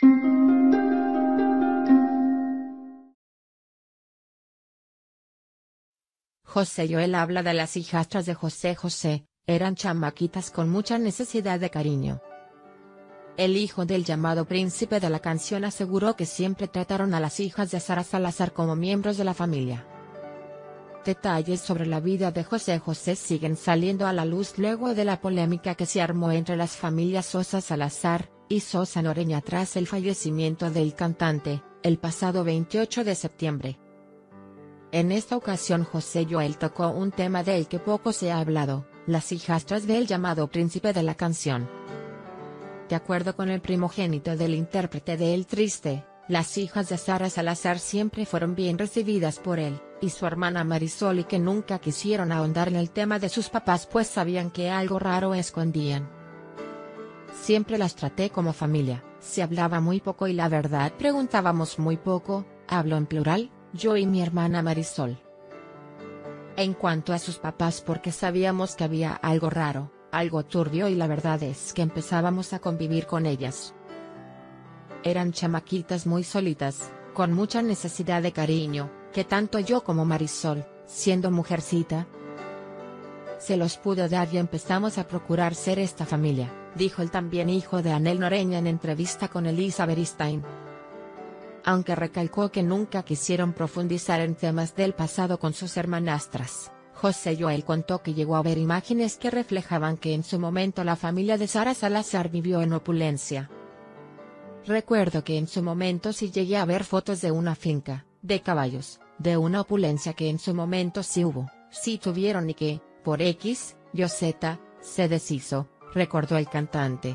José Joel habla de las hijastras de José José, eran chamaquitas con mucha necesidad de cariño. El hijo del llamado príncipe de la canción aseguró que siempre trataron a las hijas de Sara Salazar como miembros de la familia. Detalles sobre la vida de José José siguen saliendo a la luz luego de la polémica que se armó entre las familias Sosa Salazar y Sosa Noreña tras el fallecimiento del cantante, el pasado 28 de septiembre. En esta ocasión José Joel tocó un tema del que poco se ha hablado, las hijastras del llamado príncipe de la canción. De acuerdo con el primogénito del intérprete de El Triste, las hijas de Sara Salazar siempre fueron bien recibidas por él, y su hermana Marisol, y que nunca quisieron ahondar en el tema de sus papás pues sabían que algo raro escondían. Siempre las traté como familia, se hablaba muy poco y la verdad preguntábamos muy poco, hablo en plural, yo y mi hermana Marisol. En cuanto a sus papás porque sabíamos que había algo raro, algo turbio y la verdad es que empezábamos a convivir con ellas. Eran chamaquitas muy solitas, con mucha necesidad de cariño, que tanto yo como Marisol, siendo mujercita, se los pudo dar y empezamos a procurar ser esta familia, dijo el también hijo de Anel Noreña en entrevista con Elisa Beristain. Aunque recalcó que nunca quisieron profundizar en temas del pasado con sus hermanastras, José Joel contó que llegó a ver imágenes que reflejaban que en su momento la familia de Sara Salazar vivió en opulencia. Recuerdo que en su momento sí llegué a ver fotos de una finca, de caballos, de una opulencia que en su momento sí hubo, sí tuvieron y que, por X, Y o Z, se deshizo, recordó el cantante.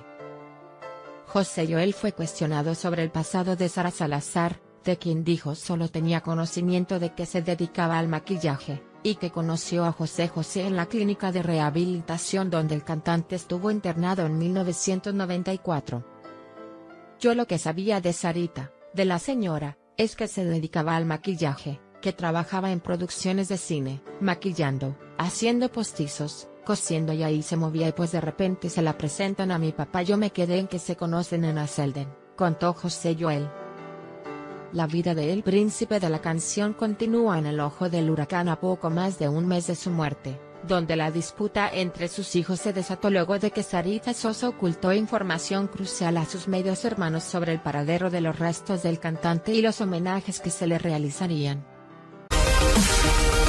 José Joel fue cuestionado sobre el pasado de Sara Salazar, de quien dijo solo tenía conocimiento de que se dedicaba al maquillaje, y que conoció a José José en la clínica de rehabilitación donde el cantante estuvo internado en 1994. Yo lo que sabía de Sarita, de la señora, es que se dedicaba al maquillaje, que trabajaba en producciones de cine, maquillando, haciendo postizos, cosiendo y ahí se movía y pues de repente se la presentan a mi papá. Yo me quedé en que se conocen en Aselden, contó José Joel. La vida de El Príncipe de la canción continúa en el ojo del huracán a poco más de un mes de su muerte, donde la disputa entre sus hijos se desató luego de que Sarita Sosa ocultó información crucial a sus medios hermanos sobre el paradero de los restos del cantante y los homenajes que se le realizarían.